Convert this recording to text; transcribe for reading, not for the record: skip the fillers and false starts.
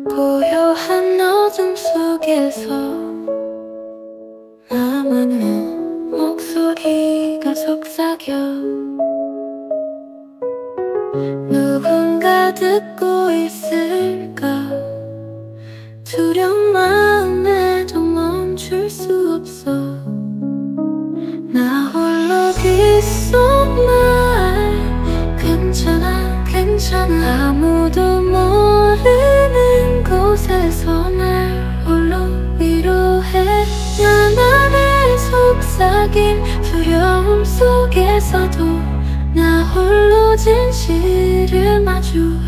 고요한 어둠 속에서 남은 목소리가 속삭여 누군가 듣고 있을까 두려운 마음에도 멈출 수 없어 나 홀로 귓속말 괜찮아 괜찮아 아무도 모르는 곳에서 날 홀로 위로해 난 안에 속삭임 두려움 속에서도 나 홀로 진실을 마주